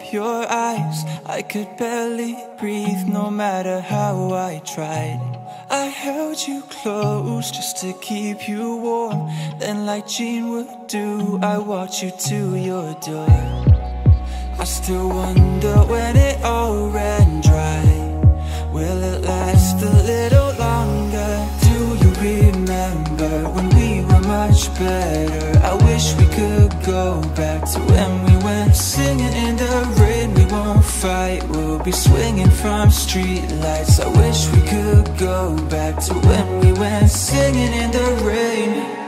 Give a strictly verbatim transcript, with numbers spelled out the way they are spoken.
your eyes, I could barely breathe no matter how I tried. I held you close just to keep you warm. Then like Jean would do, I walked you to your door. I still wonder when it all ran dry. Will it last a little longer? Do you remember when we were much better? I wish we could go back to when we went singing in the rain. We won't fight, we'll be swinging from street lights. I wish we could go back to when we went singing in the rain.